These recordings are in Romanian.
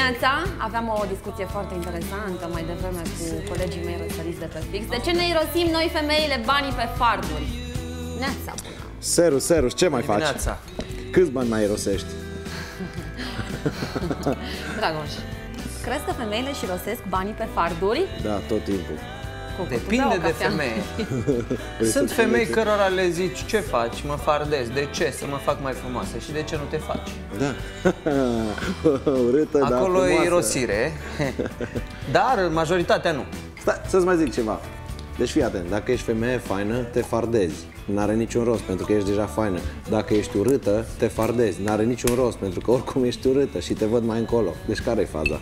dimineața! Aveam o discuție foarte interesantă mai devreme cu colegii mei răsăriți de pe fix. De ce ne irosim noi femeile banii pe farduri? Neața bună! Serus, ce mai faci? Dimineața. Câți bani mai irosești? Dragoș, crezi că femeile și rosesc banii pe farduri? Da, tot timpul. Depinde de femeie. Sunt femei cărora le zici: ce faci? Mă fardezi. De ce? Să mă fac mai frumoasă. Și de ce nu te faci? Da. Urâtă, acolo dar e irosire. Dar majoritatea nu. Stai, să-ți mai zic ceva. Deci fii atent, dacă ești femeie faină, te fardezi. N-are niciun rost, pentru că ești deja faină. Dacă ești urâtă, te fardezi. N-are niciun rost, pentru că oricum ești urâtă și te văd mai încolo. Deci care-i faza?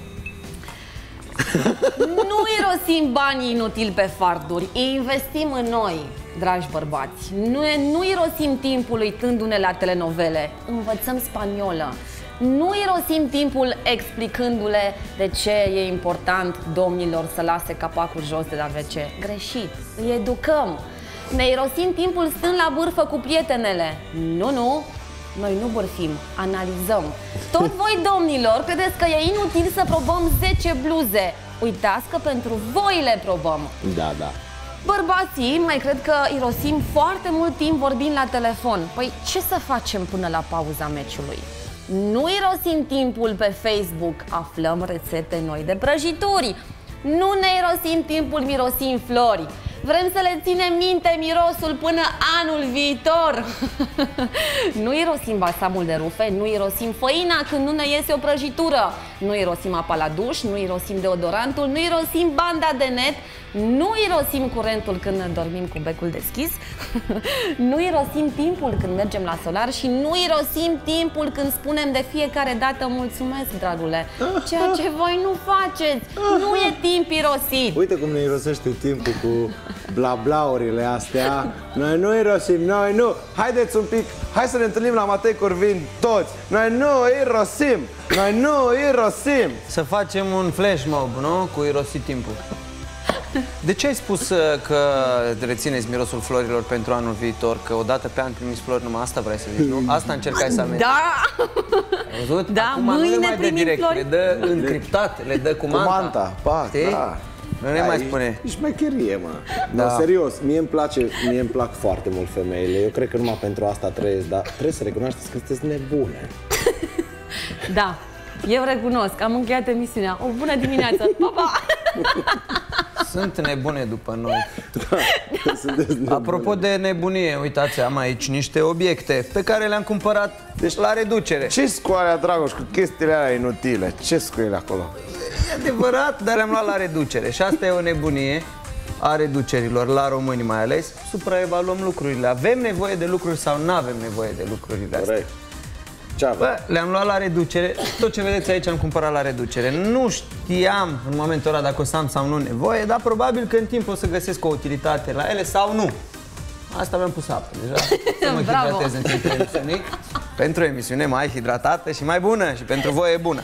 Nu irosim banii inutili pe farduri, îi investim în noi, dragi bărbați. Nu irosim timpul uitându-ne la telenovele, învățăm spaniolă. Nu irosim timpul explicându-le de ce e important domnilor să lase capacul jos de la WC. Greșit, îi educăm. Ne irosim timpul stând la bârfă cu prietenele. Nu, noi nu bârfim, analizăm. Tot voi, domnilor, credeți că e inutil să probăm 10 bluze. Uitați că pentru voi le probăm. Da. Bărbații mai cred că irosim foarte mult timp vorbind la telefon. Păi ce să facem până la pauza meciului? Nu irosim timpul pe Facebook, aflăm rețete noi de prăjituri. Nu ne irosim timpul, mirosim flori. Vrem să le ținem minte mirosul până anul viitor. Nu irosim balsamul de rufe, nu irosim făina când nu ne iese o prăjitură. Nu irosim apa la duș, nu irosim deodorantul, nu irosim banda de net, nu irosim curentul când ne dormim cu becul deschis. Nu irosim timpul când mergem la solar și nu irosim timpul când spunem de fiecare dată mulțumesc, dragule. Ceea ce voi nu faceți. Nu e timp irosit. Uite cum ne irosește timpul cu bla-blaurile astea. Noi nu irosim, noi nu. Haideți un pic, hai să ne întâlnim la Matei Corvin toți. Noi nu irosim, noi nu irosim. Să facem un flash mob, nu? Cu irosit timpul. De ce ai spus că rețineți mirosul florilor pentru anul viitor? Că odată pe an primiți flori, numai asta vrei să zici, nu? Asta încercai să amenzi. Da! Ai văzut? Da, acum mâine nu le mai dă primim direct, flori. le dă încriptat, le dă cu manta. Da. Nu ne mai spune. E șmecherie, mă. Da. No, serios, mie îmi plac foarte mult femeile. Eu cred că numai pentru asta trăiesc, dar trebuie să recunoașteți că sunteți nebune. Da, eu recunosc, am încheiat emisiunea. O bună dimineață! Pa, pa! Sunt nebune după noi. Da, sunteți nebune. Apropo de nebunie, uitați, am aici niște obiecte pe care le-am cumpărat la reducere. Ce-s cu alea, Dragoș, cu chestiile alea inutile? Ce-s cu ele acolo? E adevărat, dar le-am luat la reducere. Și asta e o nebunie a reducerilor, la români mai ales. Supraevaluăm lucrurile. Avem nevoie de lucruri sau nu avem nevoie de lucrurile astea? Corect. Ce avem? Le-am luat la reducere. Tot ce vedeți aici am cumpărat la reducere. Nu știam în momentul ăla dacă o să am sau nu nevoie, dar probabil că în timp o să găsesc o utilitate la ele sau nu. Asta mi-am pus apă deja. Să mă hidratez în timpul emisiunii. Pentru emisiune mai hidratată și mai bună. Și pentru voi e bună.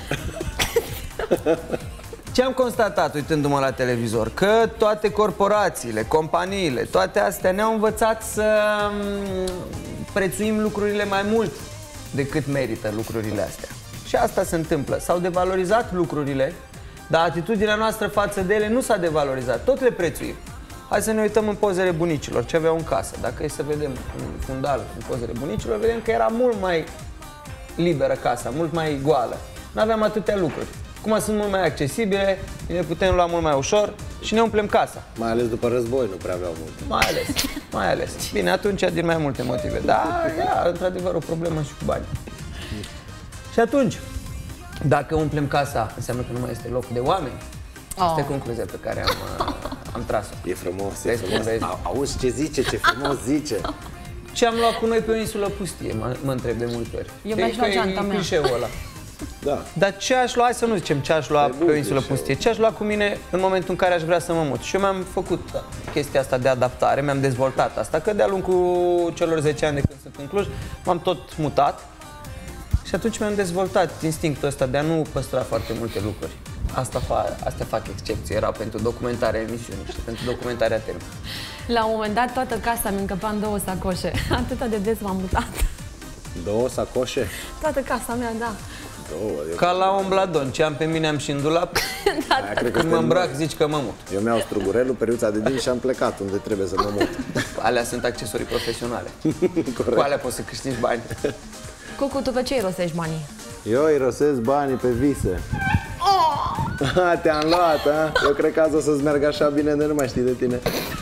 Ce am constatat uitându-mă la televizor? Că toate corporațiile, companiile, toate astea ne-au învățat să prețuim lucrurile mai mult decât merită lucrurile astea. Și asta se întâmplă. S-au devalorizat lucrurile, dar atitudinea noastră față de ele nu s-a devalorizat. Tot le prețuim. Hai să ne uităm în pozele bunicilor, ce aveau în casă. Dacă e să vedem în fundal, în pozele bunicilor, vedem că era mult mai liberă casa, mult mai goală. Nu aveam atâtea lucruri. Acum sunt mult mai accesibile, ne putem lua mult mai ușor și ne umplem casa. Mai ales după război nu prea aveau multe. Mai ales. Bine, atunci din mai multe motive. Dar era într-adevăr o problemă și cu bani. Și atunci, dacă umplem casa, înseamnă că nu mai este loc de oameni. Asta e concluzia pe care am tras-o. E frumos, e frumos. Auzi ce zice, ce frumos zice. Ce am luat cu noi pe o insulă pustie, mă întreb de multe ori. Eu mi-aș lua geanta mea. Ăla. Da. Dar ce aș lua, hai să nu zicem ce aș lua pe o insulă pustie, ce aș lua cu mine în momentul în care aș vrea să mă mut. Și eu mi-am făcut chestia asta de adaptare, mi-am dezvoltat asta, că de-a lungul celor 10 ani de când sunt în Cluj, m-am tot mutat și atunci mi-am dezvoltat instinctul ăsta de a nu păstra foarte multe lucruri. Astea fac excepție, erau pentru documentarea emisiunii și pentru documentarea temei. La un moment dat toată casa mi încăpa în 2 sacoșe. Atâta de des m-am mutat. 2 sacoșe? Toată casa mea, da. Ca la un bladon, ce am pe mine am și în dulap. Când mă îmbrac, zici că mă mut. Eu mi-au strugurelul, periuța de dinți și am plecat unde trebuie să mă mut. Alea sunt accesorii profesionale. Cu alea poți să câștigi bani. Cucu, tu pe ce irosești banii? Eu irosesc banii pe vise. Te-am luat, a? Eu cred că azi o să-ți meargă așa bine de nu mai știi de tine.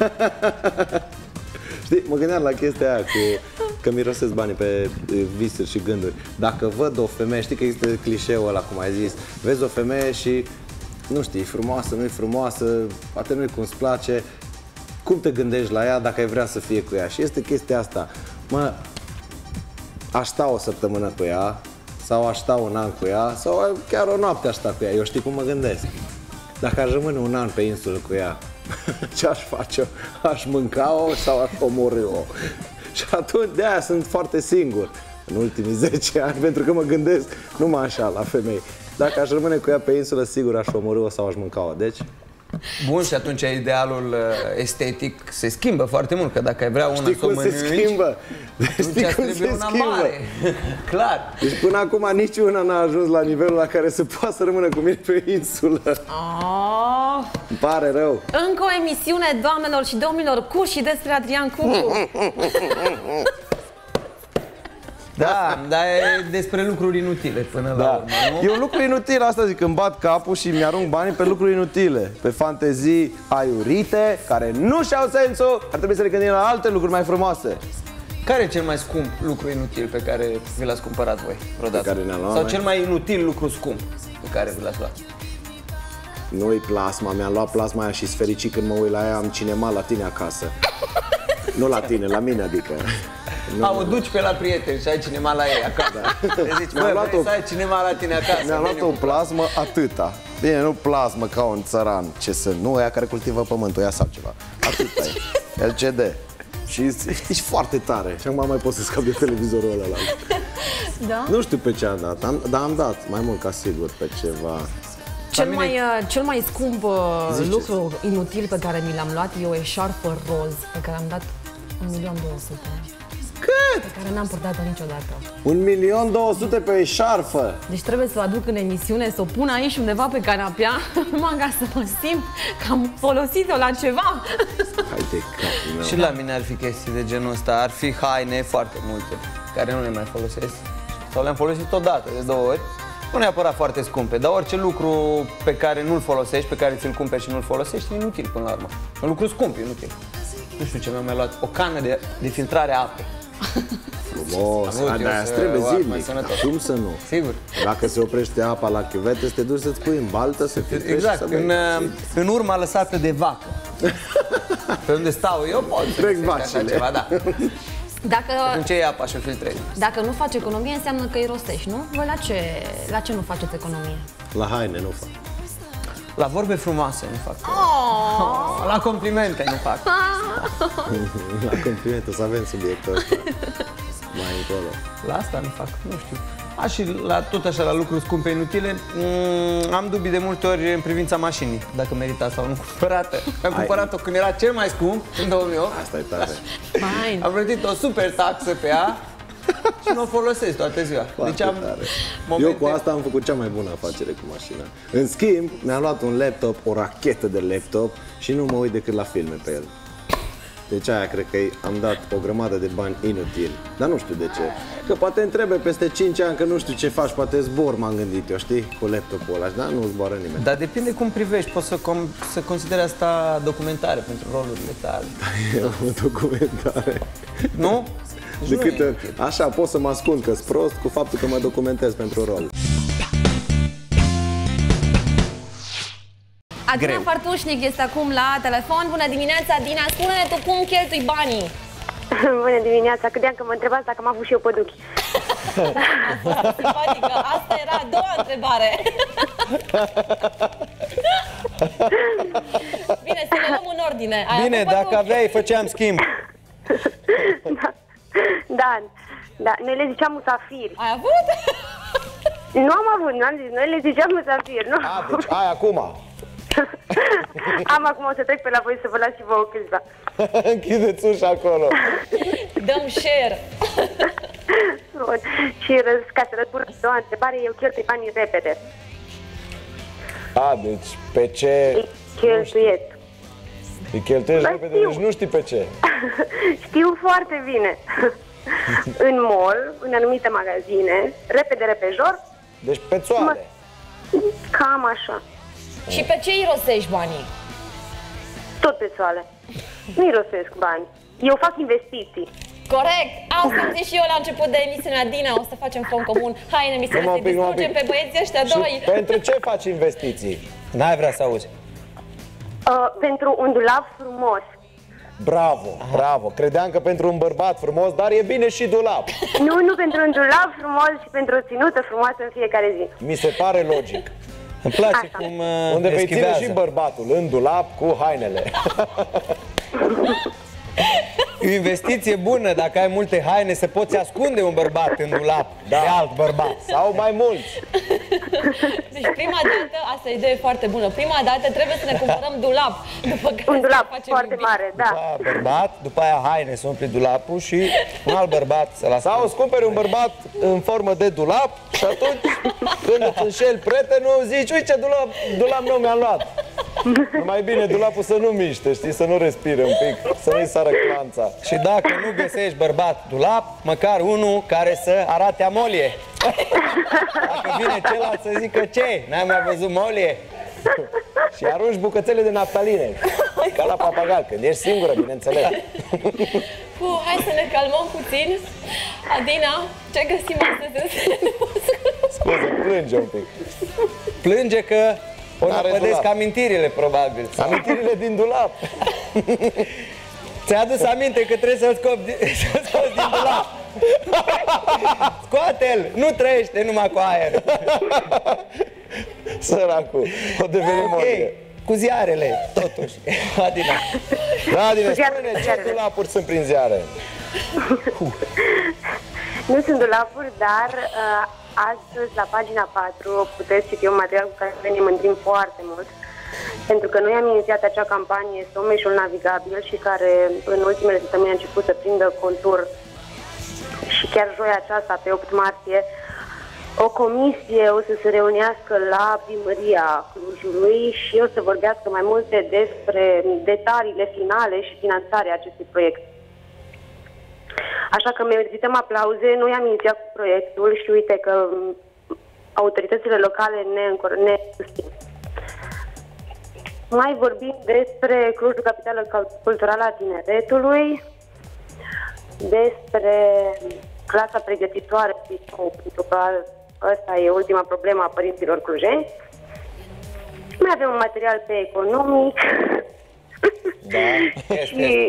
Știi, mă gândeam la chestia aia că mirosesc banii pe visuri și gânduri. Dacă văd o femeie, știi că există clișeul ăla, cum ai zis, vezi o femeie și nu știi, e frumoasă, nu e frumoasă, poate nu-i cum-ți place, cum te gândești la ea dacă ai vrea să fie cu ea? Și este chestia asta, aș sta o săptămână cu ea, sau aș sta un an cu ea, sau chiar o noapte aș sta cu ea. Eu știi cum mă gândesc. Dacă aș rămâne un an pe insulă cu ea, ce aș face? Aș mânca-o sau aș omorâ-o? Și atunci de-aia sunt foarte singur în ultimii 10 ani, pentru că mă gândesc numai așa la femei. Dacă aș rămâne cu ea pe insulă, sigur aș omorâ-o sau aș mânca-o. Deci... Bun, și atunci idealul estetic se schimbă foarte mult, că dacă ai vrea una știi cum se schimbă? Știi cum se schimbă? Mare. Clar. Deci până acum niciuna n-a ajuns la nivelul la care se poate să rămână cu mine pe insulă. Îmi pare rău. Încă o emisiune, doamnelor și domnilor, cu și despre Adrian Cucu. Da, dar e despre lucruri inutile până la urmă, nu? E un lucru inutil, asta zic, îmi bat capul și mi-arunc banii pe lucruri inutile. Pe fantezii aiurite, care nu și-au sensul, ar trebui să ne gândim la alte lucruri mai frumoase. Care e cel mai scump lucru inutil pe care vi l-ați cumpărat voi vreodată? Pe care ne-am luat Sau noi? cel mai inutil lucru scump pe care vi l-ați luat? Nu-i plasma, mi-am luat plasma aia și-s fericit când mă uit la ea, am cinema la tine acasă. Nu la tine, la mine, adică. O duci pe la prieteni și ai cinema la ei acasă. Da. Zici, bă, vrei să ai cinema la tine acasă? Mi-am luat o plasmă atâta. Bine, nu plasmă ca un țăran, ce sunt, nu ea care cultivă pământul, ea sau ceva. Atâta e. LCD. Și ești foarte tare. Și acum mai pot să scap de televizorul ăla. Da? Nu știu pe ce am dat, dar am dat mai mult ca sigur pe ceva. Cel mai scump lucru inutil pe care mi l-am luat e o eșarfă roz pe care am dat 1.200.000. Cât? Pe care n-am purtat-o niciodată. 1.200.000 pe eșarfă? Deci trebuie să o aduc în emisiune, să o pun aici undeva pe canapea, numai ca să mă simt că am folosit-o la ceva. Hai de capul meu. Și la mine ar fi chestii de genul ăsta, ar fi haine foarte multe, care nu le mai folosesc. Sau le-am folosit odată, de 2 ori. Nu neapărat foarte scumpe, dar orice lucru pe care nu-l folosești, pe care ți-l cumperi și nu-l folosești, e inutil până la urmă. Un lucru scump, e inutil. Nu știu ce mi-am mai luat, o cană de filtrare a apei. Frumos, dar trebuie zilnic, cum să nu? Sigur. Dacă se oprește apa la chiuvete, să te duci să-ți pui în baltă, să filtrezi. Exact, și să bei. în urma lăsată de vacă. Pe unde stau eu pot să Trec găsesc așa ceva, da. Atunci iei apa și o filtrezi. Dacă nu faci economie, înseamnă că îi rostești, nu? Voi la ce nu faceți economie? La haine nu fac. La vorbe frumoase nu fac. La complimente nu fac. La complimente, o să avem subiectul ăsta mai încolo. La asta nu fac, nu știu. Și tot așa, la lucruri scumpe, inutile, am dubii de multe ori în privința mașinii, dacă merita sau nu cumpărată. Am cumpărat-o când era cel mai scump, în 2008. Asta e tare. Fine. Am plătit o super taxă pe ea și nu o folosesc toată ziua. Deci am Eu cu asta am făcut cea mai bună afacere cu mașina. În schimb, mi-am luat un laptop, o rachetă de laptop și nu mă uit decât la filme pe el. Deci aia cred că am dat o grămadă de bani inutili. Dar nu știu de ce. Că poate întrebe peste 5 ani că nu știu ce faci, poate zbor, m-am gândit eu, știi? Cu laptopul ăla, dar nu zboară nimeni. Dar depinde cum privești, poți să consideri asta documentare pentru rolurile tale. E o documentare. Nu? De câte ori, așa, pot să mă ascund că-s prost cu faptul că mă documentez pentru rol. Adina Fartușnic este acum la telefon. Bună dimineața, Adina, spune-ne tu cum cheltui banii. Bună dimineața, credeam că mă întrebați dacă am avut și eu păduchi. Simpatică, asta era a doua întrebare. Bine, să le luăm în ordine. Bine, dacă aveai, făceam schimb. Da, noi le ziceam musafiri. Ai avut? Nu am avut, nu am zis, noi le ziceam musafiri, nu? Deci ai acum. Am acum, o să trec pe la voi să vă las și vouă câțiva. Închideți ușa acolo. Dăm share. Bun. Și ca să răspund la o întrebare, eu cheltui banii repede. A, deci pe ce... Îi cheltuiesc. Îi cheltuiești Bă, repede, știu. deci nu știi pe ce. Știu foarte bine. În mall, în anumite magazine, repede, repejor, Deci pe țoale. cam așa. Și pe ce irosești banii? Tot pe soale. Nu irosesc bani. Eu fac investiții. Corect! Asta am zis și eu la început de emisiunea. Dina, o să facem fond comun. Hai în emisiune Numai să un pic, numai un distrugem pic. pe băieții ăștia doi. Și pentru ce faci investiții? N-ai vrea să auzi. Pentru un dulap frumos. Bravo, bravo. Credeam că pentru un bărbat frumos, dar e bine și dulap. Nu pentru un dulap frumos și pentru o ținută frumoasă în fiecare zi. Mi se pare logic. Îmi place Așa. cum Unde vei ține eschivează. și bărbatul în dulap cu hainele. E o investiție bună, dacă ai multe haine, se poți ascunde un bărbat în dulap de alt bărbat. Sau mai mulți. Deci prima dată, asta e o idee foarte bună, prima dată trebuie să ne cumpărăm dulap. După care Un să dulap facem foarte iubire. mare, După da. aia bărbat, după aia haine să umpli dulapul și un alt bărbat să lasă. Sau îți cumperi un bărbat în formă de dulap și atunci când îți înșeli prietenul zici, uite ce dulap nou mi-am luat. Mai bine dulapul să nu miște, știi, să nu respire un pic, să nu-i sară clanța. Și dacă nu găsești bărbat dulap, măcar unul care să arate amolie. Dacă vine celălalt să zică ce, n-ai mai văzut molie? Și arunci bucățele de naftaline, ca la papagal, când ești singură, bineînțeles. Hai să ne calmăm puțin. Adina, ce găsim astăzi? Scuze, plânge un pic. Plânge că o N-are năpădesc dulap. amintirile, probabil. Amintirile din dulap. Ți-ai adus aminte că trebuie să-l scoți din dulap. Scoate-l, nu trăiește numai cu aer. Săracul, o deveni morie. Cu ziarele, totuși. Adina. Da, Adina, Ziarele, spune-ne ce ziarele. dulapuri sunt prin ziare. Nu sunt dulapuri, dar astăzi, la pagina 4, puteți citi un material cu care ne mândrim foarte mult. Pentru că noi am inițiat acea campanie Someșul Navigabil și care în ultimele săptămâni a început să prindă contur. Și chiar joia aceasta, pe 8 martie, o comisie o să se reunească la primăria Clujului și o să vorbească mai multe despre detaliile finale și finanțarea acestui proiect. Așa că merităm aplauze, noi am inițiat cu proiectul și uite că autoritățile locale ne susțin. Mai vorbim despre Clujul, capitală culturală a tineretului, despre clasa pregătitoare, pentru că ăsta e ultima problemă a părinților clujeni. Mai avem un material pe economic. Da, și...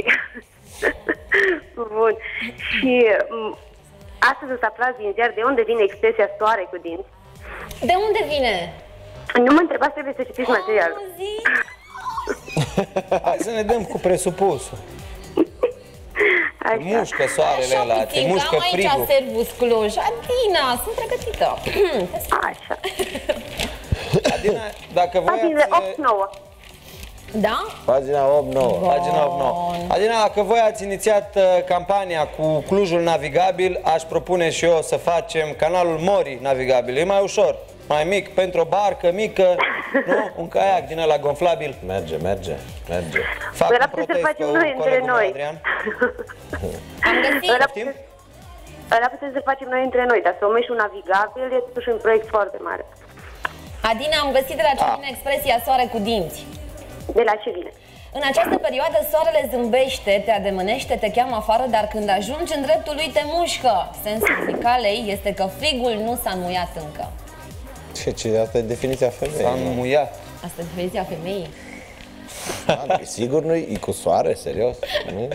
Bun. Și astăzi o să aflați din ziar de unde vine expresia soare cu dinți. De unde vine? Nu mă întrebați, trebuie să citiți materialul. Zi. Hai să ne dăm cu presupusul. Așa. Mușcă soarele ăla, te puțin, mușcă că am aici frigul. Servus Cluj. Adina, sunt pregătită. Așa. Adina, dacă voi Pagina ați... 8-9. Da? pagina 8-9. Pagina 8-9. Adina, dacă voi ați inițiat campania cu Clujul Navigabil, aș propune și eu să facem canalul Mori Navigabil. E mai ușor, mai mic, pentru o barcă mică, nu? Un caiac din ăla gonflabil. Merge. Fac Ăla un putem să protest facem cu noi între colegul meu, noi. Adrian. Am găsit. Ăla putem să facem noi între noi, dar Someșul Navigabil e totuși un proiect foarte mare. Adina, am găsit de la ce vine expresia soare cu dinți. De la ce vine? În această perioadă soarele zâmbește, te ademânește, te cheamă afară, dar când ajungi în dreptul lui te mușcă. Sensul zicalei este că frigul nu s-a înmuiat încă. Ce, asta e definiția S-a femeii. înmuiat. Asta e definiția femeii. Sigur nu-i cu soare, serios? Nu?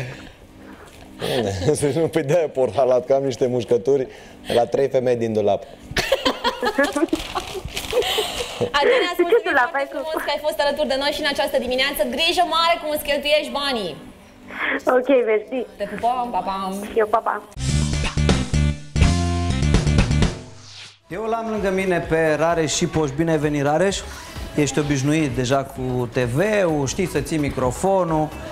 Nu, pe de-aia portalat, că am niște mușcături la 3 femei din dulap. Adina, îți mulțumim tu la foarte bai cu- frumos că ai fost alături de noi și în această dimineață. Grijă mare cum îți cheltuiești banii. Ok, mersi. Te pupăm, pa, pa. Eu, papa. Eu l-am lângă mine pe Rareș Șipoș. Bine ai venit, Rareș. Ești obișnuit deja cu TV-ul, știi să ții microfonul.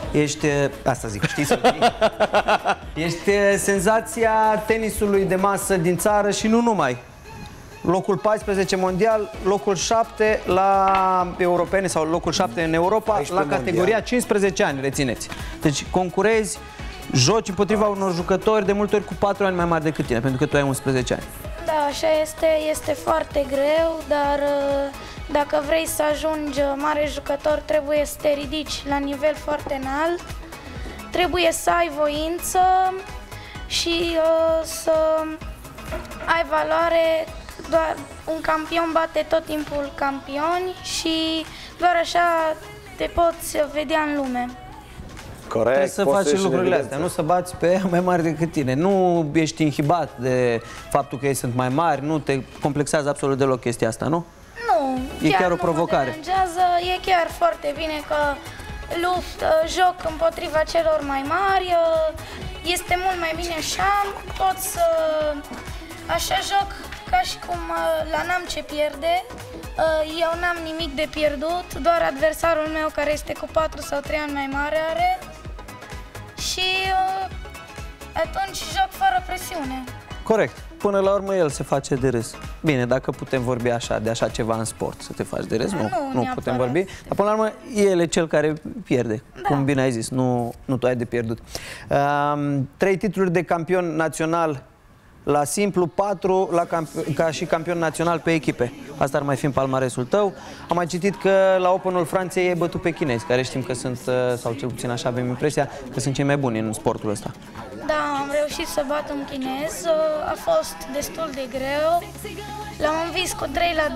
Ești, asta zic, știi să ești senzația tenisului de masă din țară și nu numai. Locul 14 mondial, locul 7 la europene sau locul 7 în Europa, la categoria mondial. 15 ani, rețineți. Deci concurezi, joci împotriva unor jucători de multe ori cu 4 ani mai mari decât tine, pentru că tu ai 11 ani. Da, așa este, este foarte greu, dar dacă vrei să ajungi mare jucător, trebuie să te ridici la nivel foarte înalt, trebuie să ai voință și să ai valoare. Doar un campion bate tot timpul campioni și doar așa te poți vedea în lume. Corect. Trebuie să faci lucrurile astea, nu să bați pe ea mai mari decât tine. Nu ești inhibat de faptul că ei sunt mai mari, nu te complexează absolut deloc chestia asta, nu? Nu. E chiar o provocare. E chiar foarte bine că joc împotriva celor mai mari, este mult mai bine așa, pot să așa joc ca și cum la n-am ce pierde, eu n-am nimic de pierdut, doar adversarul meu care este cu 4 sau 3 ani mai mare are și atunci joc fără presiune. Corect. Până la urmă el se face de râs. Bine, dacă putem vorbi așa, de așa ceva în sport, să te faci de râs, nu putem vorbi. Dar până la urmă el e cel care pierde, cum bine ai zis, nu tu ai de pierdut. 3 titluri de campion național la simplu, 4 ca și campion național pe echipe. Asta ar mai fi în palmaresul tău. Am mai citit că la Openul Franței ai bătut pe chinezi, care știm că sunt, sau cel puțin așa avem impresia, că sunt cei mai buni în sportul ăsta. Da, am reușit să bat un chinez, a fost destul de greu. L-am învins cu 3-2,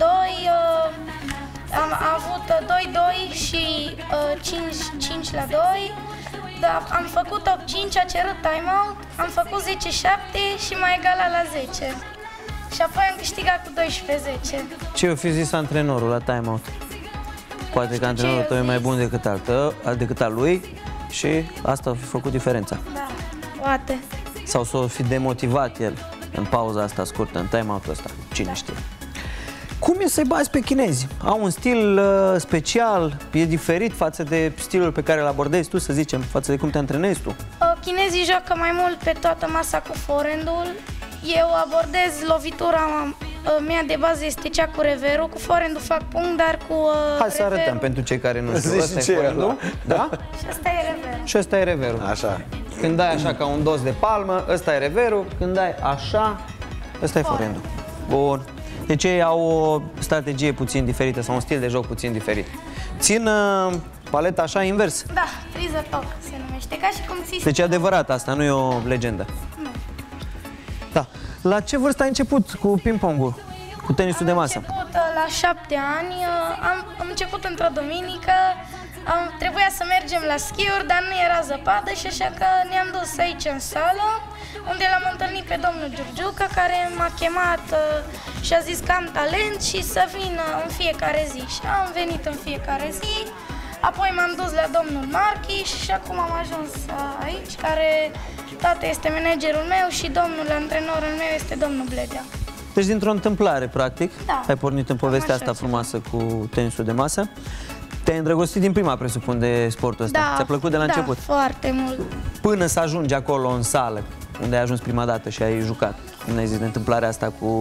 am avut 2-2 și 5-2. Da, am făcut 8-5, a cerut timeout, am făcut 10-7 și m-a egalat la 10. Și apoi am câștigat cu 12-10. Ce o fi zis antrenorul la timeout? Poate că antrenorul tău e mai bun decât al lui și asta a fi făcut diferența. Da, poate. Sau s-o fi demotivat el în pauza asta scurtă, în timeout-ul ăsta, cine știe. Cum e să-i bați pe chinezi? Au un stil special, e diferit față de stilul pe care îl abordezi tu, să zicem, față de cum te antrenezi tu? Chinezii joacă mai mult pe toată masa cu forehand-ul. Eu abordez lovitura mea de bază este cea cu reverul, cu forehand-ul fac punct, dar cu Hai să arătăm pentru cei care nu știu. Ăsta e forehand-ul, da? Și ăsta e reverul. Și ăsta e reverul. Așa. Când dai așa ca un dos de palmă, ăsta e reverul, când dai așa, ăsta e forehand-ul. Bun. Deci ei au o strategie puțin diferită sau un stil de joc puțin diferit. Țin paleta așa invers. Da, freezer talk se numește, ca și cum ții. Deci e adevărat asta, nu e o legendă. Nu. Da. La ce vârstă ai început cu ping-pongul, cu tenisul de masă? Am început la 7 ani, am început într-o duminică, trebuia să mergem la schiuri, dar nu era zăpadă și așa că ne-am dus aici în sală, unde l-am întâlnit pe domnul Giurgiuca, care m-a chemat și a zis că am talent și să vin în fiecare zi. Și am venit în fiecare zi, apoi m-am dus la domnul Marchiș și acum am ajuns aici, care tata este managerul meu și domnul antrenorul meu este domnul Bledea. Deci dintr-o întâmplare, practic, ai pornit în povestea asta frumoasă cu tenisul de masă. Te-ai îndrăgostit din prima, presupun, de sportul ăsta. Ți-a plăcut de la început? Da, foarte mult. Până să ajungi acolo în sală, unde ai ajuns prima dată și ai jucat. Cum ai zis de întâmplarea asta cu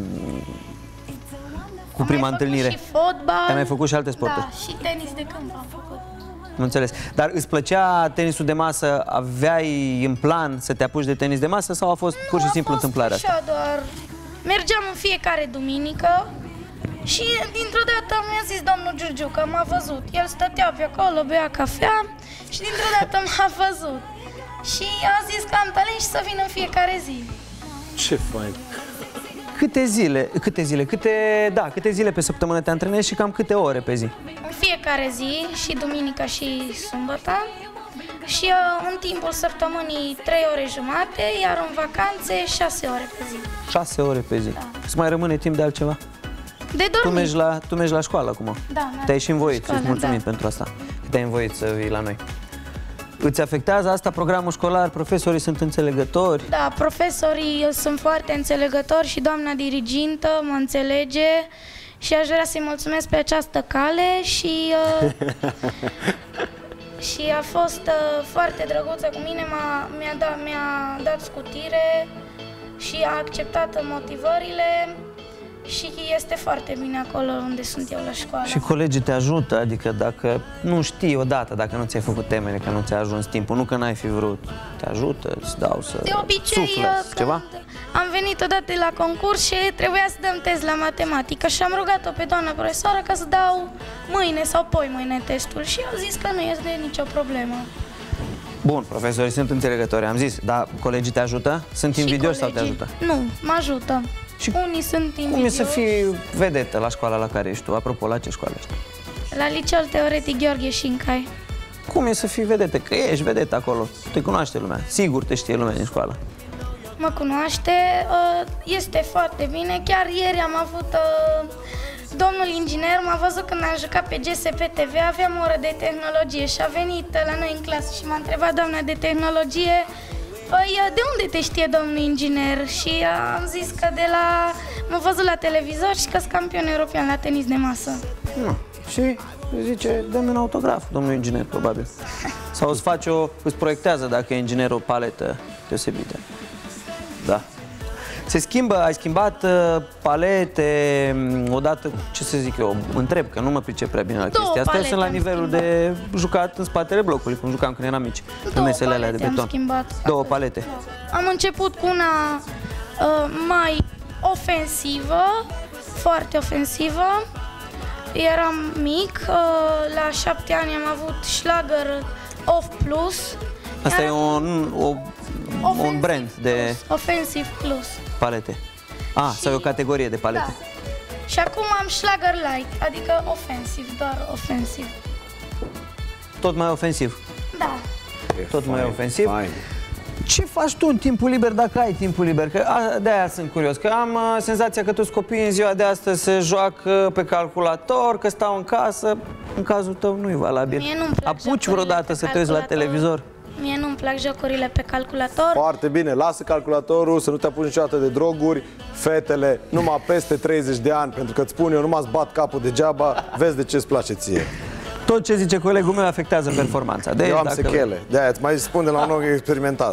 prima întâlnire. Și fotbal. Ai mai făcut și alte sporturi? Da, și tenis de câmp am făcut. Nu înțeles. Dar îți plăcea tenisul de masă? Aveai în plan să te apuci de tenis de masă sau a fost pur și simplu întâmplarea asta? Așa doar. Mergeam în fiecare duminică și dintr-o dată mi-a zis domnul Giurgiuca, m-a văzut. El stătea pe acolo, bea cafea și dintr-o dată m-a văzut. Și a zis că am talent și să vin în fiecare zi. Ce fain! Câte zile pe săptămână te antrenezi și cam câte ore pe zi? În fiecare zi, și duminica și sâmbătă. Și în timpul săptămânii 3 ore jumate, iar în vacanțe 6 ore pe zi. 6 ore pe zi? Da. Îți mai rămâne timp de altceva? De dormit. Tu mergi la școală acum? Da. Te-ai și învoit, îți mulțumim pentru asta. Te-ai învoit să vii la noi. Îți afectează asta programul școlar? Profesorii sunt înțelegători? Da, profesorii sunt foarte înțelegători și doamna dirigintă mă înțelege și aș vrea să-i mulțumesc pe această cale și și a fost foarte drăguță cu mine, mi-a dat scutire și a acceptat motivările și este foarte bine acolo unde sunt eu la școală. Și colegii te ajută, adică dacă nu știi odată, dacă nu ți-ai făcut temele, că nu ți-a ajuns timpul, nu că n-ai fi vrut, te ajută, îți dau să de obicei, suflezi ceva? Am venit odată la concurs și trebuia să dăm test la matematică și am rugat-o pe doamna profesoară ca să dau mâine sau poimâine testul și au zis că nu este nicio problemă. Bun, profesorii sunt înțelegători, am zis, dar colegii te ajută? Sunt invidioși sau te ajută? Nu, mă ajută. Și unii sunt invidioși. cum e să fii vedetă la școala la care ești tu? Apropo, la ce școală ești? La Liceul Teoretic Gheorghe Șincai. Cum e să fii vedetă? Că ești vedetă acolo, te cunoaște lumea, sigur te știe lumea din școală. Mă cunoaște, este foarte bine. Chiar ieri am avut, domnul inginer m-a văzut când am jucat pe GSP TV, aveam o oră de tehnologie și a venit la noi în clasă și m-a întrebat doamna de tehnologie, păi, de unde te știe domnul inginer? Și am zis că m-a văzut la televizor și că sunt campion european la tenis de masă. Și zice, dă-mi un autograf, domnul inginer, probabil. Sau îți proiectează, dacă e inginer, o paletă deosebită. Da. Ai schimbat palete odată, ce să zic eu, întreb, că nu mă pricep prea bine la chestia asta. Sunt la nivelul de jucat în spatele blocului, cum jucam când eram mici, pe mesele alea de beton. Două palete. Am început cu una mai ofensivă, foarte ofensivă. Eram mic, la 7 ani am avut Schlager Off Plus. Asta e un brand de Offensive Plus palete. Sau e o categorie de palete. Da. Și acum am Schlager Light, adică ofensiv, doar ofensiv. Tot mai ofensiv. Da. Tot mai ofensiv. Ce faci tu în timpul liber, dacă ai timpul liber? Că de-aia sunt curios, că am senzația că toți copiii în ziua de astăzi se joacă pe calculator, că stau în casă. În cazul tău nu e valabil. Apuci vreodată să te uiți la televizor? Mie nu-mi plac jocurile pe calculator. Foarte bine, lasă calculatorul, să nu te apuci niciodată de droguri. Fetele, numai peste 30 de ani, pentru că îți spun eu, numai îți bat capul degeaba, vezi de ce îți place ție. Tot ce zice colegul meu afectează performanța. Eu am sechele, de-aia îți mai spun de la un om experimentat.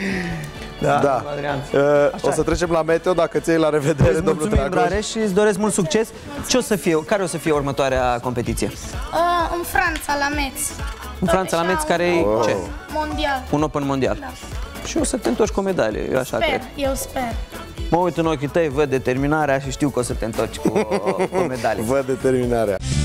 Da. O să trecem la meteo, dacă ți iei la revedere, domnul Dragoș. Mulțumim, și îți doresc mult succes. Care o să fie următoarea competiție? În Franța, la Metz. În Franța, la Metz, care e ce? Mondial. Un Open mondial. Da. Și o să te întorci cu o medalie, eu așa cred. Eu sper. Mă uit în ochii tăi, văd determinarea și știu că o să te întorci cu o medalie. Văd determinarea.